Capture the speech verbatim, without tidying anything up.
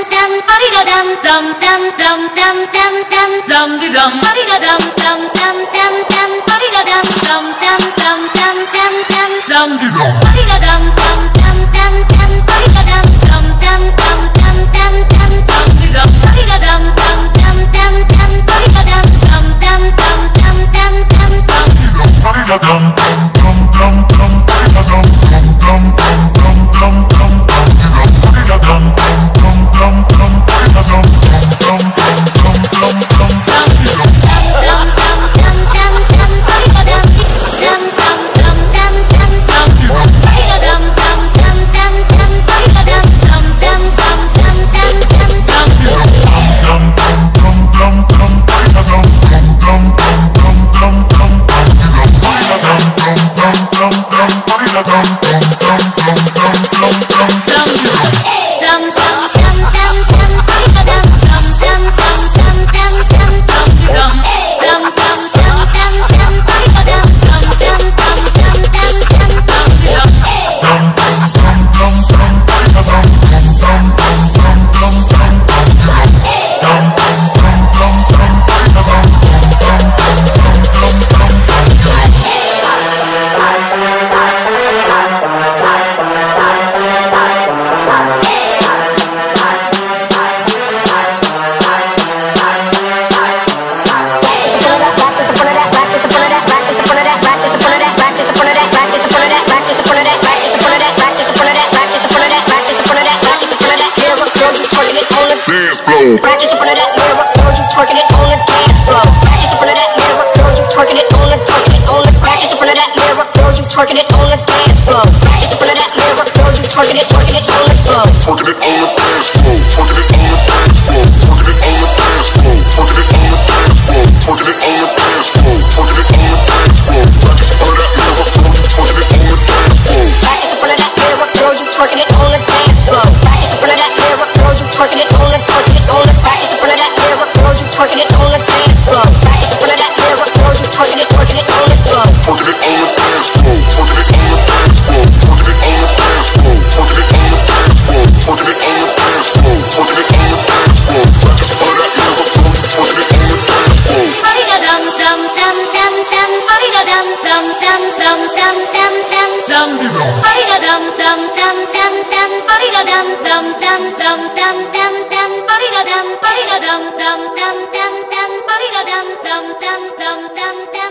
dum, body da dum dum dum dum dum dum dum dum di dum, body da dum dum dum dum dum, body da dum dum dum dum dum dum dum dum di dum, body da dum dum dum dum dum, body da dum dum dum dum dum dum dum dum di dum, body da dum dum dum dum dum, body da dum dum dum dum dum dum dum dum di dum, body da dum dum dum dum dum, body da dum dum dum dum dum dum dum dum di dum, body da dum dum dum dum dum, body da dum dum dum dum dum dum dum dum di dum, dum dum dum dum dum, body da dum dum dum dum dum dum dum di dum, body da dum dum dum dum dum, body da dum dum dum dum dum dum dum dum di dum, dum dum dum dum dum, body da dum dum dum dum dum dum dum dum di dum, body da dum dum dum dum dum, body da dum dum dum dum dum dum dum dum di dum, dum dum dum dum dum, body da dum dum dum dum dum dum dum dum di dum, dum dum dum dum dum, body da dum dum dum dum dum dum dum dum di dum, dum dum dum dum dum, body da dum dum dum dum dum dum dum dum di dum, dum dum dum dum dum, body da dum dum dum dum dum dum dum dum di dum. Dance floor. Practice in front of that mirror, girl, you twerking it on the dance floor. Practice in front of that mirror, girl, you twerking it on the twerking it on the. Practice in front of that mirror, girl, you twerking it on the dance floor. Practice in front of that mirror, girl, you twerking it, twerking it on the floor. Twerking it on the dance floor. Twerking it on the dance floor. Twerking it on the dance floor. Twerking it on the dance floor. Twerking it on the dance floor. Twerking it on the dance floor. Practice in front of that mirror, girl, you twerking it on the dance floor. Practice in front of that mirror, girl, you twerking it on the dance floor. Practice in front of that mirror, girl, you twerking it on the twerking it on the. Practice in front of that mirror, girl, you twerking it on the dance floor. Practice in front of that mirror, girl, you twerking it, twerking it on the floor. Twerking it on the dance floor. Twerking it on the dance floor. Twerking it on the dance floor. Twerking it on the dance floor. Twerking it on the dance floor. Twerking it on the dance floor. Practice in front of that mirror, girl, you twerking it on the dance floor. Body da dum dum dum dum dum, body da dum dum dum dum dum dum dum dum di dum, body da dum dum dum dum dum, body da dum dum dum dum dum dum dum, body da dum, body da dum dum dum dum dum, body da dum dum dum dum dum dum.